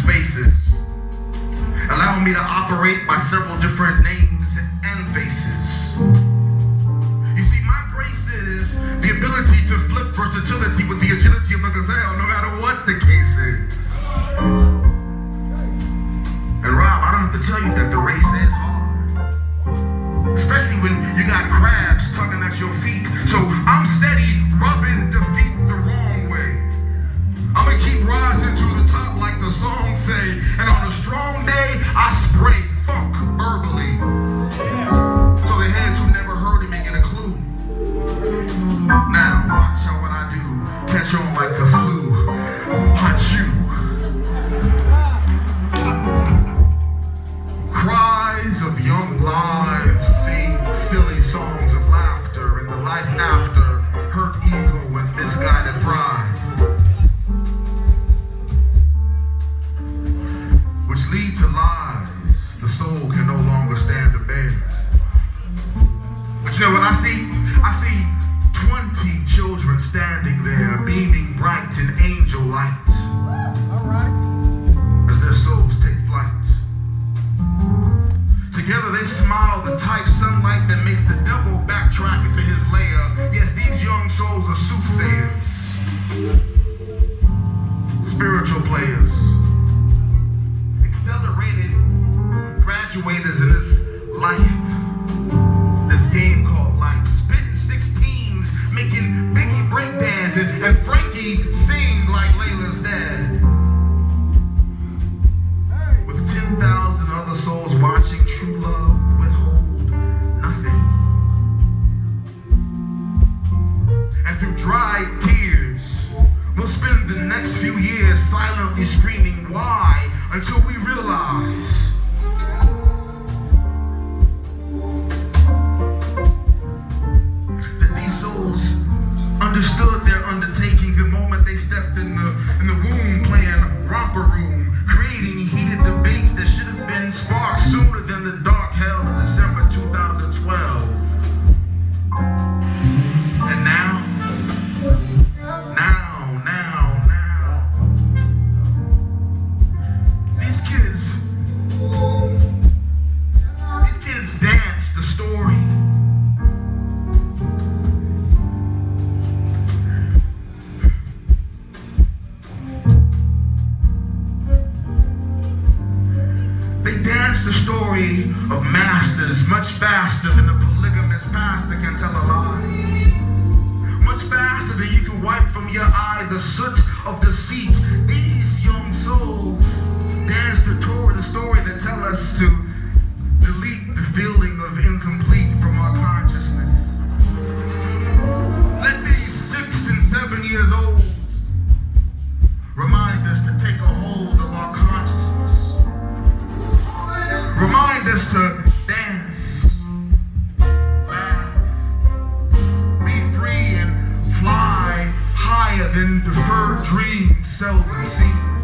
spaces. Allow me to operate by several different names and faces. You see, my grace is the ability to flip versatility with the agility of a gazelle, no matter what the case is. And Rob, I don't have to tell you that the race is hard, especially when you got crabs tugging at your feet. So I'm steady rubbing defeat the wrong way. I'ma keep rising to the top like the song say, and on a strong day, I spray funk verbally. So the heads who never heard it may get a clue. Now, watch how what I do, catch on like the flu, punch you. Cries of young lives sing silly songs of laughter, and the life after hurt ego and misguided pride, which lead to lies the soul can no longer stand to bear. But you know what I see? I see 20 children standing there, beaming bright in angel light, as their souls take flight. Together they smile, the type sunlight that makes the devil backtrack into his lair. Yes, these young souls are soothsayers, spiritual players, accelerated graduators in this life, this game called life. Spitting 16s, making Biggie breakdance and Frankie sing like Layla's dad. With 10,000 other souls watching, true love withhold nothing. And through dry tears, we'll spend the next few years silently screaming why, until we realize that these souls understood their undertaking the moment they stepped in the womb, playing romper room, creating heated debates that should have been sparked sooner than the dark hell of December 2012. And now, these kids dance the story. They dance the story of masters much faster than a polygamous pastor can tell a lie. Much faster than you can wipe from your eye the soot of deceit. These young souls dance the story that tell us to delete the feeling of incomplete from our consciousness. Let these 6 and 7 years old remind us to take a hold of our consciousness. Remind us to dance, laugh, be free, and fly higher than deferred dreams seldom seen.